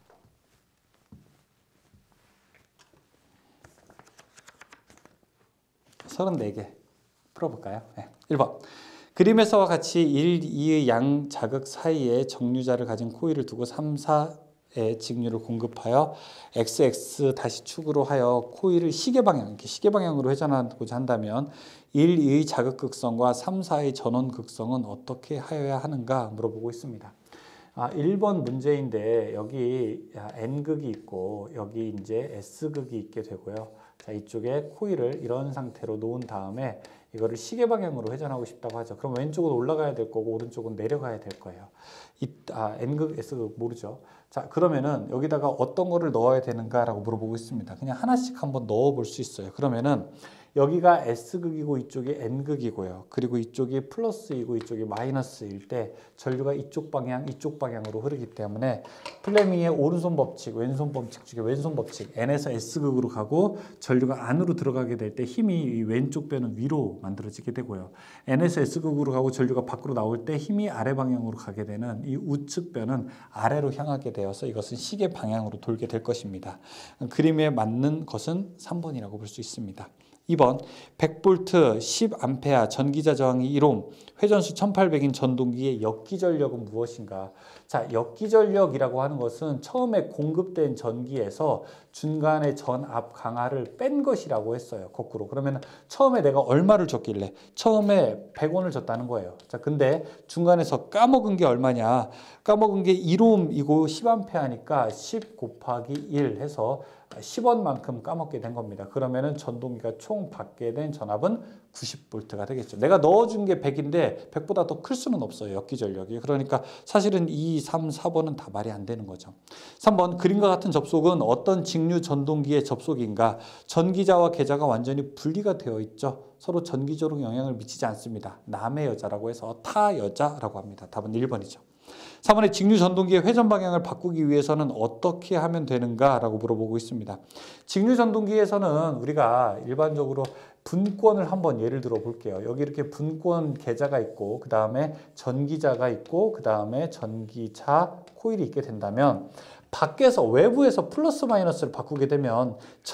서른네 개 풀어볼까요? 네. 일 번. 그림에서와 같이 일, 이의 양 자극 사이에 정류자를 가진 코일을 두고 삼, 사 의 직류를 공급하여 엑스엑스 다시 축으로 하여 코일을 시계 방향, 이렇게 시계 방향으로 회전하고자 한다면 일, 이의 자극극성과 삼, 사의 전원극성은 어떻게 하여야 하는가 물어보고 있습니다. 아, 일 번 문제인데 여기 N극이 있고 여기 이제 S극이 있게 되고요. 자, 이쪽에 코일을 이런 상태로 놓은 다음에 이거를 시계 방향으로 회전하고 싶다고 하죠. 그럼 왼쪽은 올라가야 될 거고 오른쪽은 내려가야 될 거예요. 이, 아, N극, S극 모르죠. 자, 그러면은 여기다가 어떤 거를 넣어야 되는가라고 물어보고 있습니다. 그냥 하나씩 한번 넣어 볼 수 있어요. 그러면은 여기가 S극이고 이쪽이 N극이고요. 그리고 이쪽이 플러스이고 이쪽이 마이너스일 때 전류가 이쪽 방향, 이쪽 방향으로 흐르기 때문에 플레밍의 오른손 법칙, 왼손 법칙 중에 왼손 법칙 N에서 S극으로 가고 전류가 안으로 들어가게 될 때 힘이 이 왼쪽 배는 위로 만들어지게 되고요. N에서 S극으로 가고 전류가 밖으로 나올 때 힘이 아래 방향으로 가게 되는 이 우측 배는 아래로 향하게 되어서 이것은 시계 방향으로 돌게 될 것입니다. 그림에 맞는 것은 삼 번이라고 볼 수 있습니다. 이 번 백 볼트 십 암페어 전기자 저항이 일 옴 회전수 천팔백인 전동기의 역기전력은 무엇인가? 자, 역기전력이라고 하는 것은 처음에 공급된 전기에서 중간에 전압 강하를 뺀 것이라고 했어요. 거꾸로. 그러면 처음에 내가 얼마를 줬길래? 처음에 백 원을 줬다는 거예요. 자, 근데 중간에서 까먹은 게 얼마냐? 까먹은 게 일 옴이고 십 암페어니까 십 곱하기 일 해서 십 원만큼 까먹게 된 겁니다. 그러면은 전동기가 총 받게 된 전압은 구십 볼트가 되겠죠. 내가 넣어준 게 백인데 백보다 더 클 수는 없어요. 역기전력이. 그러니까 사실은 이, 삼, 사 번은 다 말이 안 되는 거죠. 삼 번 그림과 같은 접속은 어떤 직류 전동기의 접속인가? 전기자와 계자가 완전히 분리가 되어 있죠. 서로 전기적으로 영향을 미치지 않습니다. 남의 여자라고 해서 타 여자라고 합니다. 답은 일 번이죠. 삼 번에 직류 전동기의 회전 방향을 바꾸기 위해서는 어떻게 하면 되는가 라고 물어보고 있습니다. 직류 전동기에서는 우리가 일반적으로 분권을 한번 예를 들어 볼게요. 여기 이렇게 분권 계자가 있고 그 다음에 전기자가 있고 그 다음에 전기차 코일이 있게 된다면 밖에서 외부에서 플러스 마이너스를 바꾸게 되면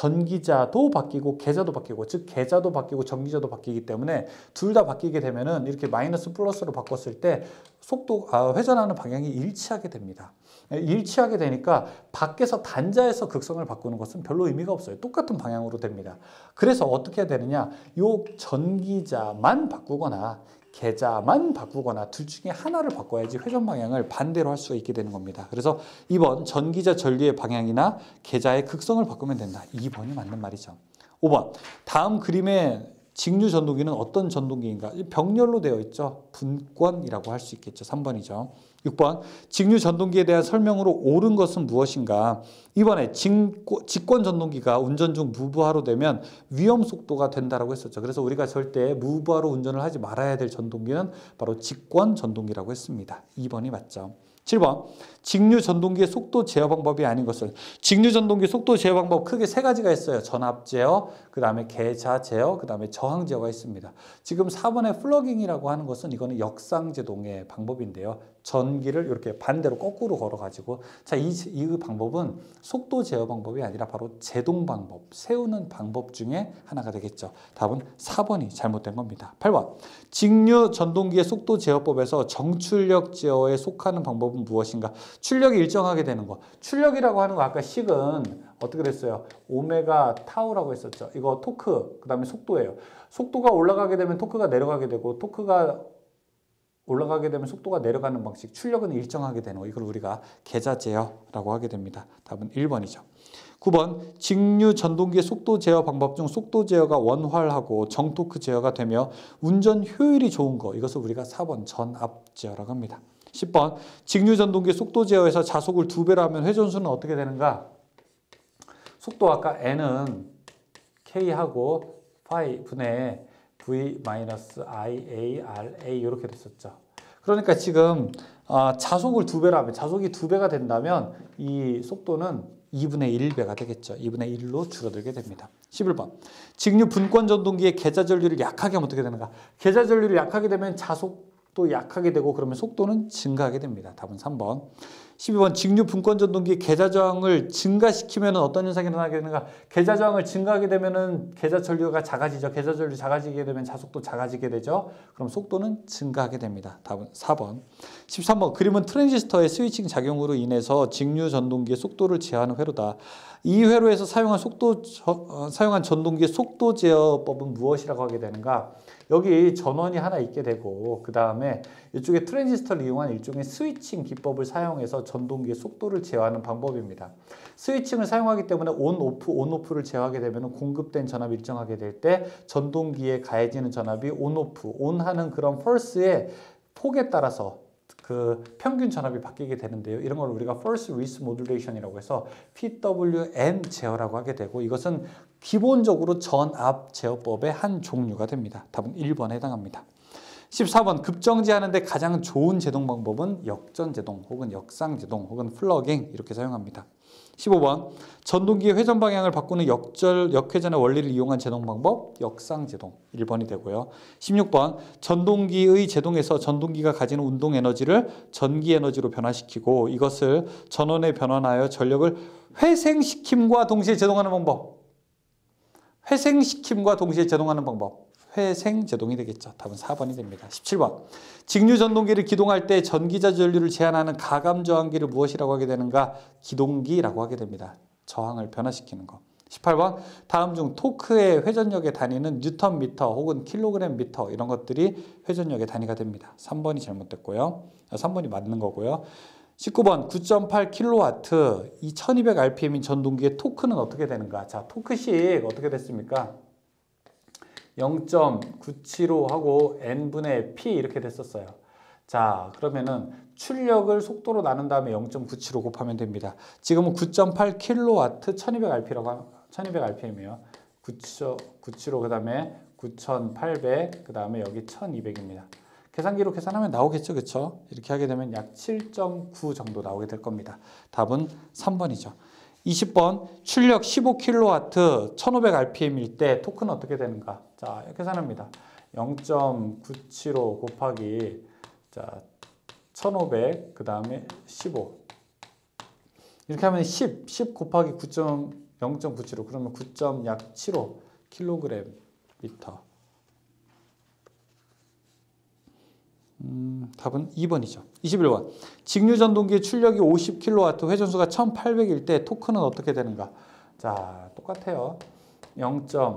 전기자도 바뀌고 계자도 바뀌고 즉 계자도 바뀌고 전기자도 바뀌기 때문에 둘 다 바뀌게 되면은 이렇게 마이너스 플러스로 바꿨을 때 속도 아, 회전하는 방향이 일치하게 됩니다. 일치하게 되니까 밖에서 단자에서 극성을 바꾸는 것은 별로 의미가 없어요. 똑같은 방향으로 됩니다. 그래서 어떻게 해야 되느냐? 요 전기자만 바꾸거나 계자만 바꾸거나 둘 중에 하나를 바꿔야지 회전 방향을 반대로 할 수가 있게 되는 겁니다. 그래서 이 번 전기자 전류의 방향이나 계자의 극성을 바꾸면 된다. 이 번이 맞는 말이죠. 오 번 다음 그림의 직류 전동기는 어떤 전동기인가? 병렬로 되어 있죠. 분권이라고 할 수 있겠죠. 삼 번이죠. 육 번 직류 전동기에 대한 설명으로 옳은 것은 무엇인가? 이번에 직권 전동기가 운전 중 무브화로 되면 위험 속도가 된다라고 했었죠. 그래서 우리가 절대 무브화로 운전을 하지 말아야 될 전동기는 바로 직권 전동기라고 했습니다. 이 번이 맞죠. 칠 번 직류 전동기의 속도 제어 방법이 아닌 것은 직류 전동기 속도 제어 방법 크게 세 가지가 있어요. 전압 제어, 그 다음에 계자 제어, 그 다음에 저항 제어가 있습니다. 지금 사 번의 플러깅이라고 하는 것은 이거는 역상제동의 방법인데요. 전기를 이렇게 반대로 거꾸로 걸어가지고 자, 이, 이 방법은 속도 제어 방법이 아니라 바로 제동 방법, 세우는 방법 중에 하나가 되겠죠. 답은 사 번이 잘못된 겁니다. 팔 번 직류 전동기의 속도 제어법에서 정출력 제어에 속하는 방법은 무엇인가? 출력이 일정하게 되는 거. 출력이라고 하는 거 아까 식은 어떻게 됐어요? 오메가 타우라고 했었죠. 이거 토크, 그 다음에 속도예요. 속도가 올라가게 되면 토크가 내려가게 되고 토크가 올라가게 되면 속도가 내려가는 방식, 출력은 일정하게 되는 거. 이걸 우리가 계자 제어라고 하게 됩니다. 답은 일 번이죠. 구 번 직류 전동기의 속도 제어 방법 중 속도 제어가 원활하고 정토크 제어가 되며 운전 효율이 좋은 거. 이것을 우리가 사 번 전압 제어라고 합니다. 십 번 직류 전동기 속도 제어에서 자속을 두 배로 하면 회전수는 어떻게 되는가? 속도 아까 N은 K하고 파이 분의 V 마이너스 I A R A 이렇게 됐었죠. 그러니까 지금 어, 자속을 두 배로 하면 자속이 두 배가 된다면 이 속도는 이분의 일 배가 되겠죠. 이분의 일로 줄어들게 됩니다. 십일 번 직류 분권 전동기의 계자 전류를 약하게 하면 어떻게 되는가? 계자 전류를 약하게 되면 자속 또 약하게 되고 그러면 속도는 증가하게 됩니다. 답은 삼 번. 십이 번 직류 분권 전동기 계좌 저항을 증가시키면 어떤 현상이 일어나게 되는가? 계좌 저항을 증가하게 되면은 계좌 전류가 작아지죠. 계좌 전류 작아지게 되면 자속도 작아지게 되죠. 그럼 속도는 증가하게 됩니다. 답은 사 번. 십삼 번 그림은 트랜지스터의 스위칭 작용으로 인해서 직류 전동기의 속도를 제어하는 회로다. 이 회로에서 사용한 속도 저, 어, 사용한 전동기의 속도 제어법은 무엇이라고 하게 되는가? 여기 전원이 하나 있게 되고 그 다음에 이쪽에 트랜지스터를 이용한 일종의 스위칭 기법을 사용해서 전동기의 속도를 제어하는 방법입니다. 스위칭을 사용하기 때문에 온, 오프, 온, 오프를 제어하게 되면 공급된 전압이 일정하게 될 때 전동기에 가해지는 전압이 온, 오프, 온 하는 그런 펄스의 폭에 따라서 그 평균 전압이 바뀌게 되는데요. 이런 걸 우리가 Pulse Width Modulation이라고 해서 피 더블유 엠 제어라고 하게 되고 이것은 기본적으로 전압 제어법의 한 종류가 됩니다. 답은 일 번에 해당합니다. 십사 번 급정지하는데 가장 좋은 제동 방법은 역전제동 혹은 역상제동 혹은 플러깅 이렇게 사용합니다. 십오 번 전동기의 회전 방향을 바꾸는 역절, 역회전의 원리를 이용한 제동 방법 역상제동 일 번이 되고요. 십육 번 전동기의 제동에서 전동기가 가지는 운동 에너지를 전기 에너지로 변화시키고 이것을 전원에 변환하여 전력을 회생시킴과 동시에 제동하는 방법 회생시킴과 동시에 제동하는 방법 회생제동이 되겠죠. 답은 사 번이 됩니다. 십칠 번 직류 전동기를 기동할 때 전기자 전류를 제한하는 가감 저항기를 무엇이라고 하게 되는가? 기동기라고 하게 됩니다. 저항을 변화시키는 거. 십팔 번 다음 중 토크의 회전력의 단위는 뉴턴 미터 혹은 킬로그램 미터 이런 것들이 회전력의 단위가 됩니다. 삼 번이 잘못됐고요. 삼 번이 맞는 거고요. 십구 번 구 점 팔 킬로와트 이 천이백 알피엠인 전동기의 토크는 어떻게 되는가? 자, 토크식 어떻게 됐습니까? 영 점 구칠오 하고 n분의 p 이렇게 됐었어요. 자, 그러면은 출력을 속도로 나눈 다음에 영 점 구칠오 곱하면 됩니다. 지금은 구 점 팔 킬로와트 천이백 알피엠이라고 하면 천이백 알피엠이에요. 구칠오 그다음에 구천팔백 그다음에 여기 천이백입니다. 계산기로 계산하면 나오겠죠. 그렇죠? 이렇게 하게 되면 약 칠 점 구 정도 나오게 될 겁니다. 답은 삼 번이죠. 이십 번 출력 십오 킬로와트 천오백 알피엠일 때 토크는 어떻게 되는가? 자, 이렇게 계산합니다. 영 점 구칠오 곱하기 자 천오백 그 다음에 십오 이렇게 하면 십, 십 곱하기 영 점 구칠오 그러면 구 점 칠오 킬로그램 미터. 음, 답은 이 번이죠. 이십일 번 직류 전동기의 출력이 오십 킬로와트 회전수가 천팔백일 때 토크는 어떻게 되는가? 자, 똑같아요. 영 점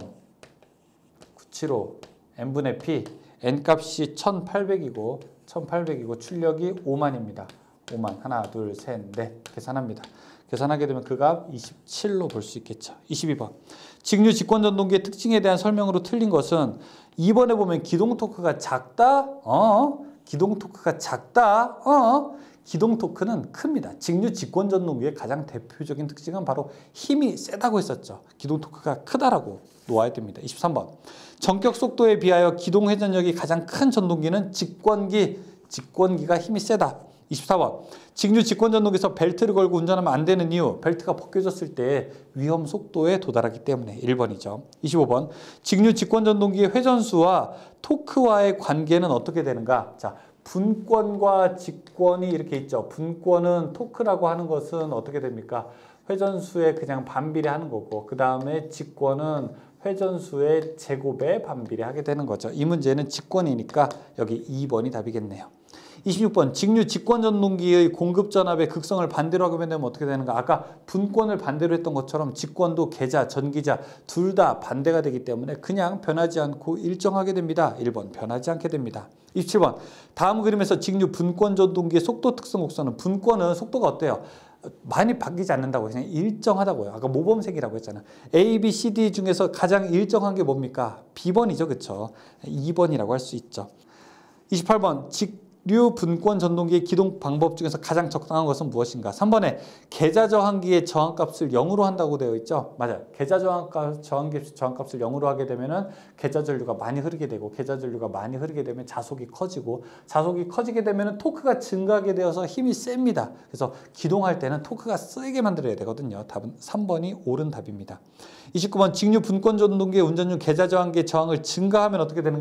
구칠오 n분의 p n값이 천팔백이고 천팔백이고 출력이 오만입니다. 오만 하나 둘 셋 넷 계산합니다. 계산하게 되면 그 값 이십칠로 볼 수 있겠죠. 이십이 번 직류 직권 전동기의 특징에 대한 설명으로 틀린 것은 이 번에 보면 기동 토크가 작다. 어? 기동 토크가 작다. 어? 기동 토크는 큽니다. 직류 직권 전동기의 가장 대표적인 특징은 바로 힘이 세다고 했었죠. 기동 토크가 크다라고 놓아야 됩니다. 이십삼 번 전격 속도에 비하여 기동 회전력이 가장 큰 전동기는 직권기. 직권기가 힘이 세다. 이십사 번 직류 직권 전동기에서 벨트를 걸고 운전하면 안 되는 이유 벨트가 벗겨졌을 때 위험 속도에 도달하기 때문에 일 번이죠. 이십오 번 직류 직권 전동기의 회전수와 토크와의 관계는 어떻게 되는가? 자, 분권과 직권이 이렇게 있죠. 분권은 토크라고 하는 것은 어떻게 됩니까? 회전수에 그냥 반비례하는 거고 그 다음에 직권은 회전수의 제곱에 반비례하게 되는 거죠. 이 문제는 직권이니까 여기 이 번이 답이겠네요. 이십육 번 직류 직권 전동기의 공급 전압의 극성을 반대로 하게 되면 어떻게 되는가? 아까 분권을 반대로 했던 것처럼 직권도 계자, 전기자 둘 다 반대가 되기 때문에 그냥 변하지 않고 일정하게 됩니다. 일 번 변하지 않게 됩니다. 이십칠 번 다음 그림에서 직류 분권 전동기의 속도 특성 곡선은 분권은 속도가 어때요? 많이 바뀌지 않는다고 그냥 일정하다고요. 아까 모범생이라고 했잖아요. A, B, C, D 중에서 가장 일정한 게 뭡니까? 비 번이죠. 그렇죠? 이 번이라고 할 수 있죠. 이십팔 번 직류 분권 전동기의 기동 방법 중에서 가장 적당한 것은 무엇인가? 삼 번에 계좌 저항기의 저항값을 영으로 한다고 되어 있죠. 맞아요. 계좌 저항값, 저항기, 저항값을 영으로 하게 되면은 계좌 전류가 많이 흐르게 되고 계좌 전류가 많이 흐르게 되면 자속이 커지고 자속이 커지게 되면은 토크가 증가하게 되어서 힘이 셉니다. 그래서 기동할 때는 토크가 세게 만들어야 되거든요. 답은 삼 번이 옳은 답입니다. 이십구 번 직류 분권 전동기의 운전 중 계좌 저항기의 저항을 증가하면 어떻게 되는가?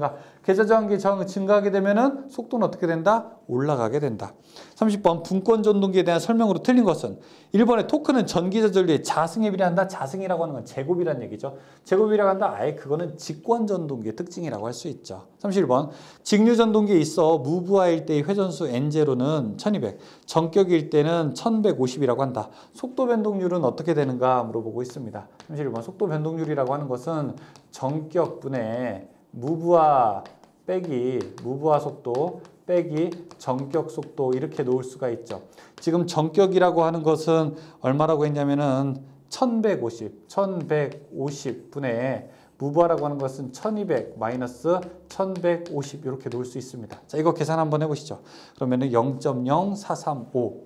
계좌저항기 저항이 증가하게 되면은 속도는 어떻게 된다? 올라가게 된다. 삼십 번 분권 전동기에 대한 설명으로 틀린 것은 일 번에 토크는 전기자 전류의 자승에 비례한다. 자승이라고 하는 건 제곱이란 얘기죠. 제곱이라고 한다. 아예 그거는 직권 전동기의 특징이라고 할 수 있죠. 삼십일 번 직류 전동기에 있어 무브화일 때의 회전수 엔 제로는 천이백, 전격일 때는 천백오십이라고 한다. 속도 변동률은 어떻게 되는가 물어보고 있습니다. 삼십일 번 속도 변동률이라고 하는 것은 전격분의 무브화 빼기 무브화 속도 빼기 전격 속도 이렇게 놓을 수가 있죠. 지금 전격이라고 하는 것은 얼마라고 했냐면은 천백오십, 천백오십 분의 무브화라고 하는 것은 천이백 마이너스 천백오십 이렇게 놓을 수 있습니다. 자, 이거 계산 한번 해보시죠. 그러면은 영 점 영사삼오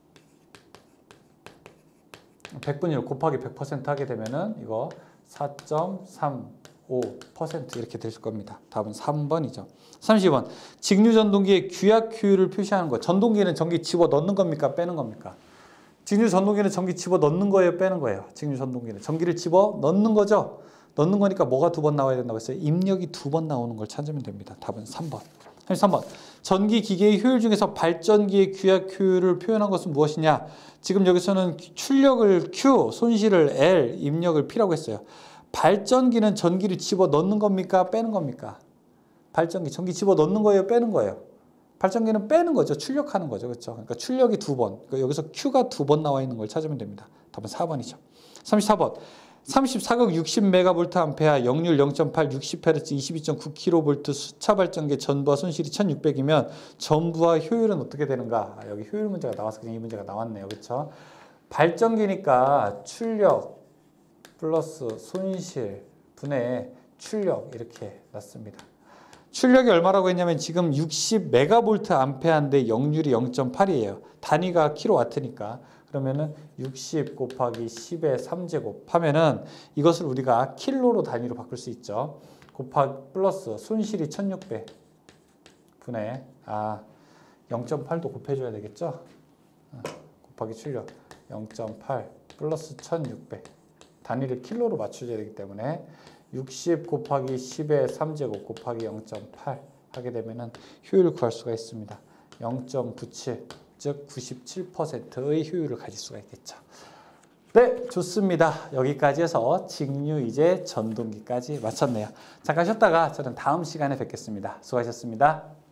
백 분의 일 곱하기 백 퍼센트 하게 되면은 이거 사 점 삼오 퍼센트 이렇게 될 겁니다. 답은 삼 번이죠. 삼십 번 직류 전동기의 규약 효율을 표시하는 것. 전동기는 전기 집어 넣는 겁니까? 빼는 겁니까? 직류 전동기는 전기 집어 넣는 거예요? 빼는 거예요? 직류 전동기는 전기를 집어 넣는 거죠? 넣는 거니까 뭐가 두 번 나와야 된다고 했어요? 입력이 두 번 나오는 걸 찾으면 됩니다. 답은 삼 번. 삼십삼 번 전기 기계의 효율 중에서 발전기의 규약 효율을 표현한 것은 무엇이냐? 지금 여기서는 출력을 Q, 손실을 L, 입력을 P라고 했어요. 발전기는 전기를 집어 넣는 겁니까? 빼는 겁니까? 발전기, 전기 집어 넣는 거예요? 빼는 거예요? 발전기는 빼는 거죠. 출력하는 거죠. 그렇죠? 그러니까 출력이 두 번. 그러니까 여기서 Q가 두 번 나와 있는 걸 찾으면 됩니다. 답은 사 번이죠. 삼십사 번 삼십사극 육십 메가볼트 암페어, 역률 영 점 팔, 육십 헤르츠, 이십이 점 구 킬로볼트 수차 발전기 전부와 손실이 천육백이면 전부와 효율은 어떻게 되는가? 아, 여기 효율 문제가 나와서 그냥 이 문제가 나왔네요. 그렇죠? 발전기니까 출력 플러스 손실 분의 출력 이렇게 났습니다. 출력이 얼마라고 했냐면 지금 육십 메가볼트 암페어인데 역률이 영 점 팔이에요. 단위가 킬로와트니까. 그러면은 육십 곱하기 십의 삼 제곱 하면은 이것을 우리가 킬로로 단위로 바꿀 수 있죠. 곱하기 플러스 손실이 천육백 분의 아 영 점 팔도 곱해줘야 되겠죠. 곱하기 출력 영 점 팔 플러스 천육백 단위를 킬로로 맞춰줘야 되기 때문에 육십 곱하기 십의 삼 제곱 곱하기 영 점 팔 하게 되면은 효율을 구할 수가 있습니다. 영 점 구칠 즉 구십칠 퍼센트의 효율을 가질 수가 있겠죠. 네, 좋습니다. 여기까지 해서 직류이제 전동기까지 마쳤네요. 잠깐 쉬었다가 저는 다음 시간에 뵙겠습니다. 수고하셨습니다.